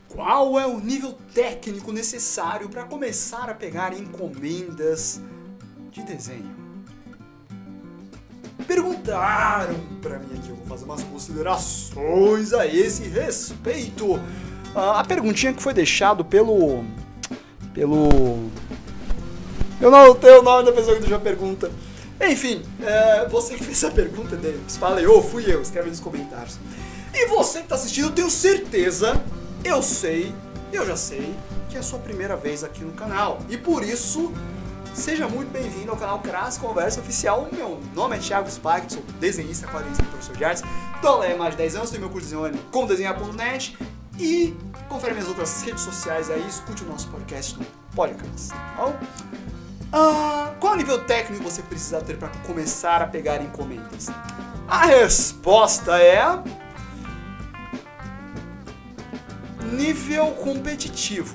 Qual é o nível técnico necessário para começar a pegar encomendas de desenho? Perguntaram para mim aqui, eu vou fazer umas considerações a esse respeito. A perguntinha que foi deixado pelo... Eu não tenho o nome da pessoa que deixou a pergunta. Enfim, você que fez a pergunta, fala aí, fui eu, escreve nos comentários. E você que está assistindo, eu tenho certeza, eu já sei, que é a sua primeira vez aqui no canal. E por isso, seja muito bem-vindo ao canal Cras Conversa Oficial. Meu nome é Thiago Spike, sou desenhista, quadrinista e professor de artes. Dou aula há mais de 10 anos, tenho meu curso de desenho online com desenhar.net. E confere minhas outras redes sociais aí, escute o nosso podcast no podcast, tá bom? Qual nível técnico você precisa ter para começar a pegar encomendas? A resposta é... nível competitivo.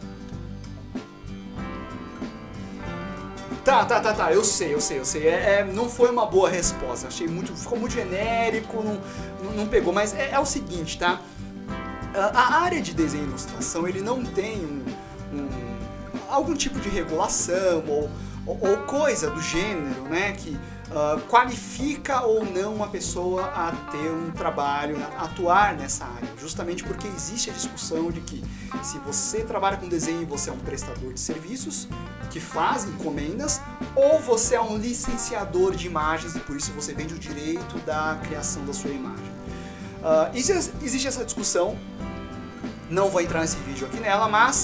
Tá, eu sei. Não foi uma boa resposta, ficou muito genérico, não pegou, mas é o seguinte, tá? A área de desenho e ilustração, ele não tem algum tipo de regulação ou coisa do gênero, né, que qualifica ou não uma pessoa a ter um trabalho, a atuar nessa área, justamente porque existe a discussão de que se você trabalha com desenho, você é um prestador de serviços que faz encomendas, ou você é um licenciador de imagens e por isso você vende o direito da criação da sua imagem. Existe essa discussão, não vou entrar nesse vídeo aqui nela, mas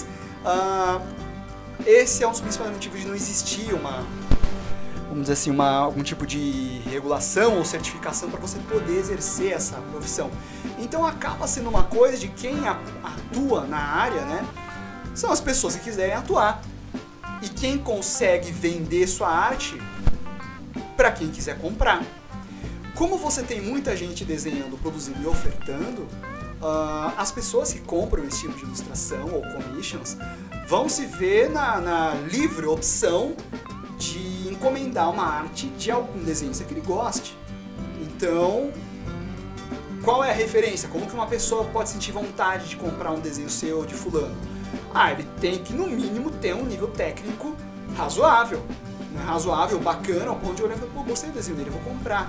esse é um dos principais motivos de não existir vamos dizer assim, algum tipo de regulação ou certificação para você poder exercer essa profissão. Então acaba sendo uma coisa de quem atua na área, né? São as pessoas que quiserem atuar. E quem consegue vender sua arte para quem quiser comprar. Como você tem muita gente desenhando, produzindo e ofertando, as pessoas que compram esse tipo de ilustração ou commissions vão se ver na livre opção de encomendar uma arte de algum desenhista que ele goste. Então, qual é a referência? Como que uma pessoa pode sentir vontade de comprar um desenho seu ou de fulano? Ele tem que, no mínimo, ter um nível técnico razoável. Razoável, bacana, ao ponto de olhar e falar, gostei do desenho dele, vou comprar.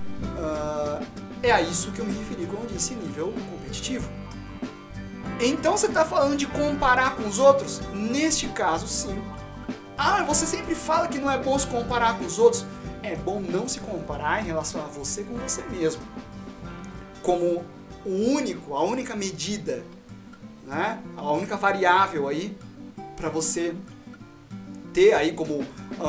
É a isso que eu me referi quando eu disse nível competitivo. Então você está falando de comparar com os outros? Neste caso, sim. Você sempre fala que não é bom se comparar com os outros. É bom não se comparar em relação a você com você mesmo. Como a única medida, né? A única variável aí para você ter aí como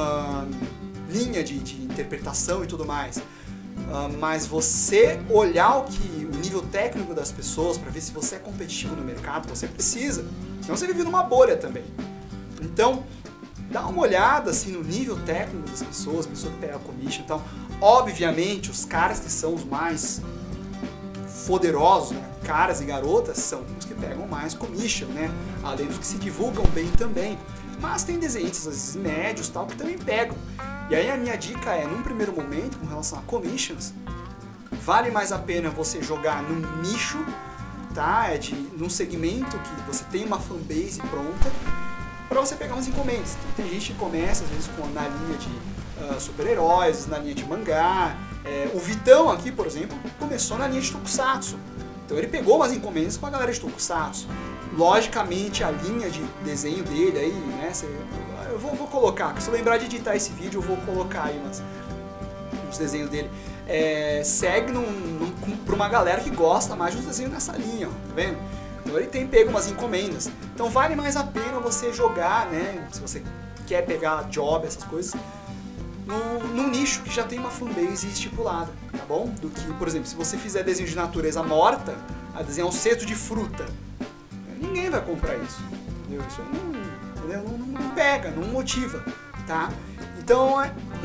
linha de interpretação e tudo mais. Mas você olhar o nível técnico das pessoas para ver se você é competitivo no mercado, você precisa. Senão você vive numa bolha também. Então, dá uma olhada assim, no nível técnico das pessoas que pegam a commission. Então, obviamente, os caras que são os mais poderosos, né? Caras e garotas, são os que pegam mais commission, né? Além dos que se divulgam bem também. Mas tem desenhistas, às vezes médios, tal, que também pegam. E aí a minha dica é, num primeiro momento, com relação a commissions, vale mais a pena você jogar num nicho, tá? Num segmento que você tem uma fanbase pronta, para você pegar umas encomendas. Então, tem gente que começa, às vezes, na linha de super-heróis, na linha de mangá. O Vitão aqui, por exemplo, começou na linha de tokusatsu. Então ele pegou umas encomendas com a galera de tokusatsu. Logicamente, a linha de desenho dele aí, né? Eu vou colocar, se eu lembrar de editar esse vídeo, eu vou colocar aí uns desenhos dele. Segue para uma galera que gosta mais de uns desenhos nessa linha, ó, tá vendo? Então ele tem pego umas encomendas. Então vale mais a pena você jogar, né? Se você quer pegar job, essas coisas, num nicho que já tem uma fanbase estipulada, tá bom? Do que, por exemplo, se você fizer desenho de natureza morta, a desenhar um cesto de fruta, ninguém vai comprar isso, entendeu? Isso aí não pega, não motiva, tá? Então,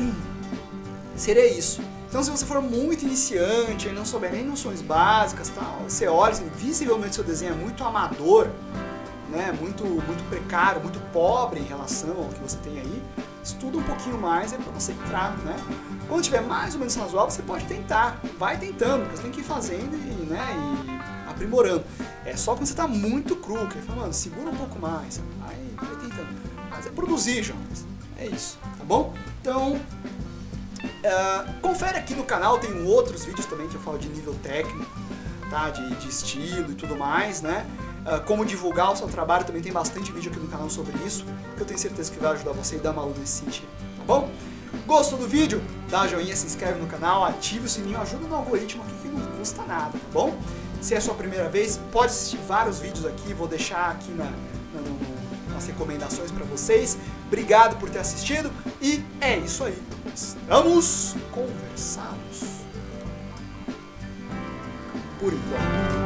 seria isso. Então, se você for muito iniciante e não souber nem noções básicas, tal, você olha, assim, visivelmente seu desenho é muito amador, né? Muito precário, muito pobre em relação ao que você tem aí, estuda um pouquinho mais, para você entrar, né? Quando tiver mais ou menos razoável, você pode tentar, vai tentando, porque você tem que ir fazendo e aprimorando. É só quando você tá muito cru, que ele fala, mano, segura um pouco mais, vai tentando. Mas é produzir, jovens. É isso, tá bom? Então, confere aqui no canal, tem outros vídeos também que eu falo de nível técnico, tá? De estilo e tudo mais, né? Como divulgar o seu trabalho, também tem bastante vídeo aqui no canal sobre isso, que eu tenho certeza que vai ajudar você e dar uma luz nesse sentido, tá bom? Gostou do vídeo? Dá joinha, se inscreve no canal, ativa o sininho, ajuda no algoritmo aqui que não custa nada, tá bom? Se é a sua primeira vez, pode assistir vários vídeos aqui, vou deixar aqui nas recomendações para vocês. Obrigado por ter assistido e é isso aí. Estamos conversados. Por enquanto.